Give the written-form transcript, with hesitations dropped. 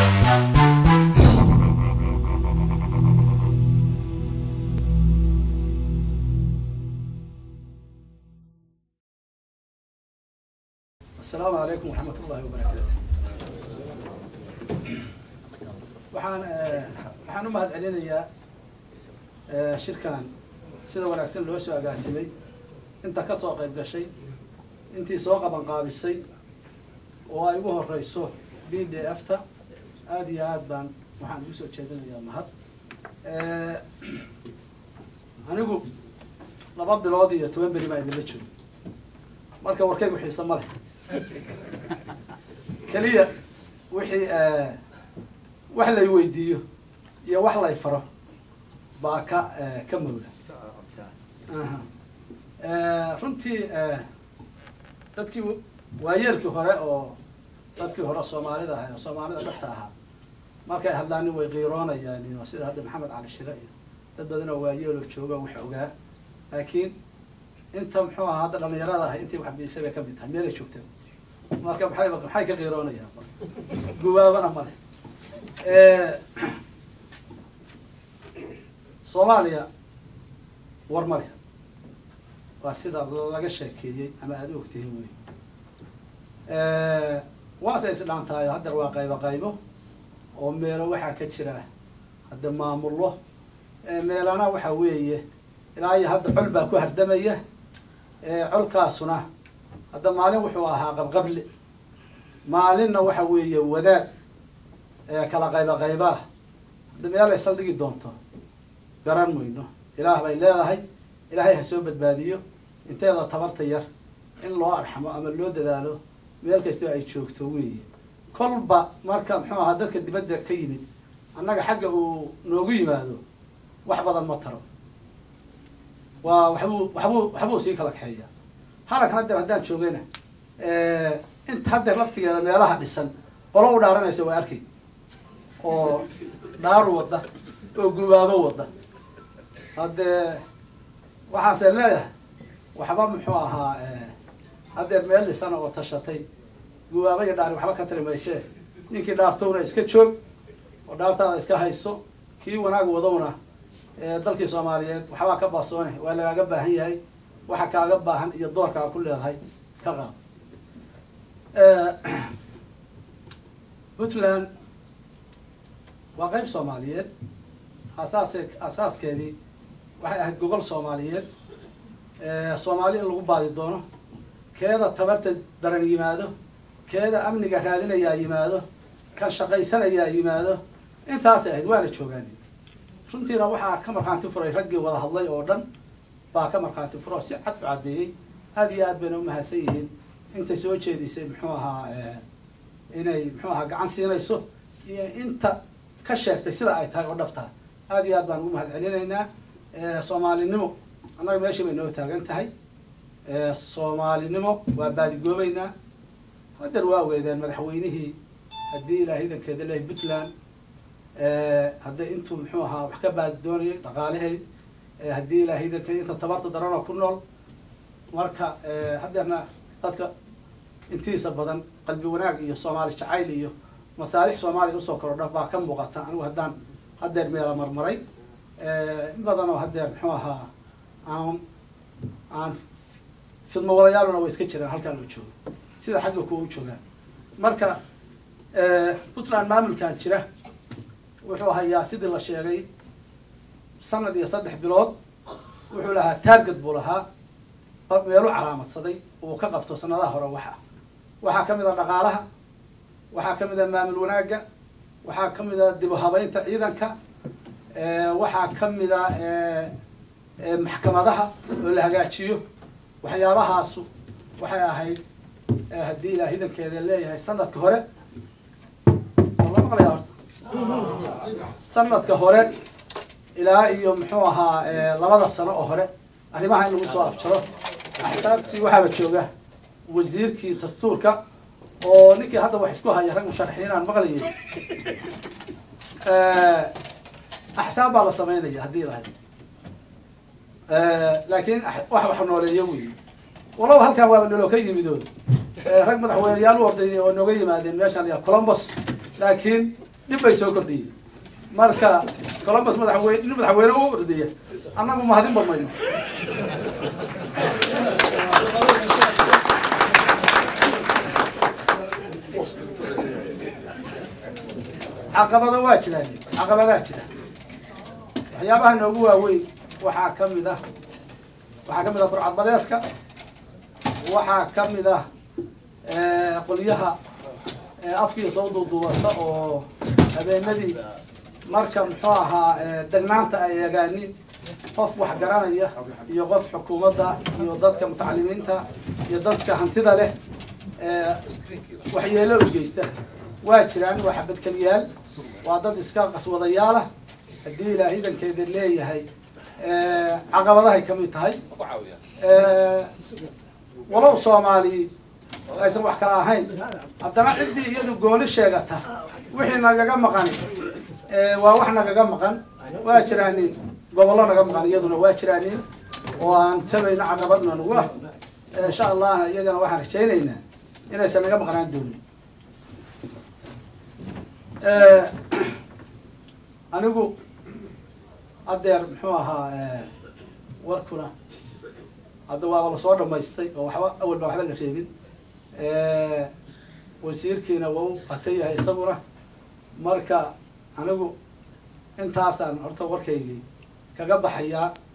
السلام عليكم ورحمة الله وبركاته. waxaan u mahad celinayaa shirkan sida wanaagsan loo soo agaasimay inta ka soo qayb gashay intii soo qaban qaabisay oo ay ugu horeyso BDF-ta aad iyo aad baan waxaan ugu soo jeedinayaa mahad. anigu 2 bilood iyo 10 beri baan idinla joogay marka warkaygu xiiso ma leh kaliya wixii wax la weydiiyo iyo wax la faro baa ka mawla runtii dadkii waayeelkii hore oo dadkii hore Soomaalida ah oo Soomaalida dhaqta ah markay hadlaan way qiiroonayaan iyo sida hadda Maxamed Cali Shire iyo dad badan oo waayeel oo jooga wax ogaa laakiin inta muxuu ahaa hadda dhalinyarada ah intii wax biisay ka mid tahay meel ay joogteen marka maxay ka qiiroonayaan gubaabana male Soomaaliya war male waa sida laga sheekeeyay ama aad ogtihiin way waasay islaantahay hadda waa qaybo oo meelo waxa ka jira hadda maamullo meelana waxa weeye ilaa hadda xul baa ku hardamaya colkaasuna hadda maalin wuxuu ahaa qabqable maalinna waxa weeye wadaad kala qayba hadda meel ay saldhigi doonto garan mayno ilaah bay leedahay ilaahay ha soo badbaadiyo inteeda tabarta yar in loo arxamo ama loo dadaalo meel kasta ay joogto weeye kolba marka muxuu ahaa dadka dibadda ka yimid annaga xagga uu noogu yimaado wax badan ma taro waa waxbuu sii kala kaxeeya halkan haddaan joogayna inta hadda laftigeeda meelaha dhisan qolo u dhaaranaysa waa arkay oo dhaaru wada oo gubaabo wada hadda waxaase leeyahay waxba muxuu ahaa hadda meel dhisan oo tashatay gubaabo iyo dhaar waxba ka tirimaysee ninkii dhaartowna iska joog oo dhaartaada iska hayso kii wanaag wadowna dalkii Soomaaliyeed waxba ka baasoonay waa lagaga baahan yahay waxa kaaga baahan iyo doorka ku leedahay ka qaab Puntland waa qayb Soomaaliyeed asaaskeedii waxay ahayd gobol Soomaaliyeed Soomaali lagu baadi doono keeda tabarta daran yimaado keeda amniga raadinaya yimaado kan shaqaysanaya yimaado intaas ahayd waana joogaan runtiina waxaa ka markaanti furay raggii wada hadlay oo dhan baa ka markaanti furo si cad u cadeeyay aad iyo aad bayna u mahadsan yihiin intay soo jeedisay muxuu ahaa inay muxuu ahaa gacan siinayso iyo inta ka sheegtay sida ay tahay oo dhabta aad iyo aad baan ugu mahad celinaynaa Soomaalinimo annaga meesha bay noo taagan tahay Soomaalinimo waa baadigoobaynaa hadda waa weedeen madaxweynihii haddii ilaahidankeeda leeyahay Puntland hadda intuu muxuu ahaa wax ka baad doonayay dhaqaalahay haddii ilaahidankeeda inta tabarta daran ku nool marka haddana dadka intiisa badan qalbi wanaag iyo Soomaali jacayl iyo masaalix Soomaali u soo kordha baa ka muuqata anigu haddaan hadda meel marmaray in badan oo hadda muxuu ahaa aan fidmo walayaaluna way iska jiraan halka loo joogo sida xagga ku u joogaan marka Puntland maamulkan jira wuxuu hayaa sidii la sheegay sanad iyo 3 bilood wuxuu lahaa target buu lahaa meelo calaamadsaday oo ka qabto sanadaha hore waxa kamid ah dhaqaalaha waxa kamid ah maamul wanaaga waxa kamid ah dib u habeynta ciidanka waxa kamid ah maxkamadaha oo la hagaajiyo waxyaabahaas waxay ahayd haddii ilaahidankeeda leeyahay sanadka hore والله ما قليا سنة كهورة إلى يوم محوها لبضع السنة أخرى أنا ما هاي المصاب شرف حسابتي وحبة شوقة وزير كي تستورك ونكي هذا وحسكوها يا رجل مشرحين عن مغلي أحساب على سمينية هدي لكن واحد نولي يومي والله هالكلام هو إنه لو كي يمدون رقم مدحوين يالو وردي إنه جاي ما دين ماشان يا كولومبوس لكن dib bay soo kordhiyeen marka columbus madaxweyne u ordaya annagu mahadin badmayno caqabado waa jiraan caqabadaa jira waxyaabaha noogu waaweyn waxaa kamid ah burcadbadeedka waxaa kamid ah qolyaha afkiisa soo duuduubata oo habeenadii marka muxuu ahaa degnaanta ay eegaanin qof wax garanaya iyo qof xukuumadda iyo dadka mutacalimiinta iyo dadka hantida leh waxyeelo u geysta waa jiraan waa xabad keliyaal waa dad iska qaswadayaala haddii ilaa ciidankeeda leeyahay caqabadahay kamid tahay walow soomaali aysan wax kala ahayn haddana ciddii iyadu gooni sheegata wixii nagaga maqan waa wax nagaga maqan waa jiraanin gobollo naga maqan iyaduna waa jiraanin oo aan tabayno caqabadna nagu ah insha allahna iyagana waxaan rajaynaynaa inaysan naga maqnaan doonin anigu adeer muxuu ahaa warkuna hadda waaba lasoo dhamaystay oo waxba awal baa waxba la reebin wasiirkiina waa u qatan yahay isaguna marka anigu intaasaan horta warkaygii kaga baxayaa